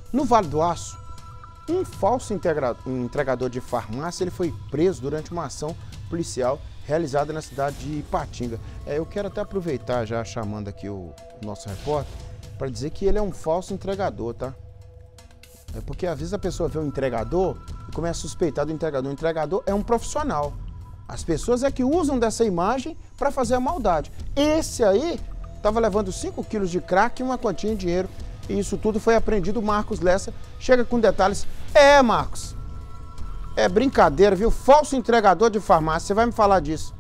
No Vale do Aço, um falso entregador de farmácia ele foi preso durante uma ação policial realizada na cidade de Ipatinga. Eu quero até aproveitar já chamando aqui o nosso repórter para dizer que ele é um falso entregador, tá? É porque às vezes a pessoa vê um entregador e começa a suspeitar do entregador. O entregador é um profissional. As pessoas é que usam dessa imagem para fazer a maldade. Esse aí estava levando 5 quilos de crack e uma quantia em dinheiro. E isso tudo foi apreendido. O Marcos Lessa chega com detalhes. Marcos, é brincadeira, viu? Falso entregador de farmácia, você vai me falar disso.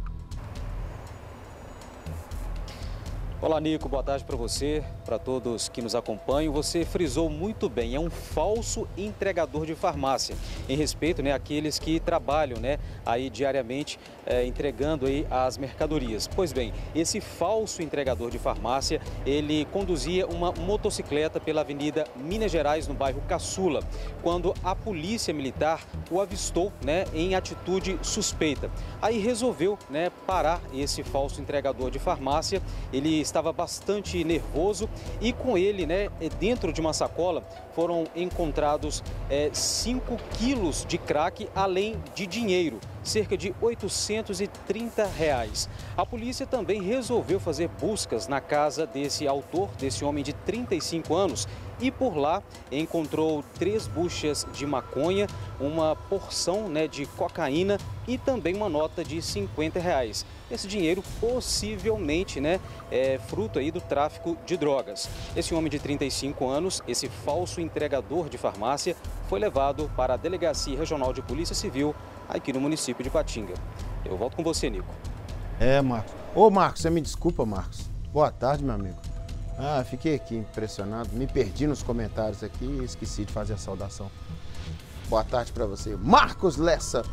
Olá, Nico, boa tarde para você, para todos que nos acompanham. Você frisou muito bem, é um falso entregador de farmácia, em respeito, àqueles que trabalham, aí diariamente entregando aí as mercadorias. Pois bem, esse falso entregador de farmácia, ele conduzia uma motocicleta pela Avenida Minas Gerais, no bairro Caçula, quando a polícia militar o avistou, em atitude suspeita. Aí resolveu, parar esse falso entregador de farmácia. Ele estava bastante nervoso e com ele, dentro de uma sacola, foram encontrados 5 quilos de crack, além de dinheiro, cerca de R$830. A polícia também resolveu fazer buscas na casa desse autor, desse homem de 35 anos, e por lá encontrou 3 buchas de maconha, uma porção de cocaína e também uma nota de R$50. Esse dinheiro possivelmente é fruto aí do tráfico de drogas. Esse homem de 35 anos, esse falso entregador de farmácia, foi levado para a Delegacia Regional de Polícia Civil aqui no município de Ipatinga. Eu volto com você, Nico. Marcos. Ô, Marcos, você me desculpa, Marcos. Boa tarde, meu amigo. Fiquei aqui impressionado, me perdi nos comentários aqui e esqueci de fazer a saudação. Boa tarde para você, Marcos Lessa.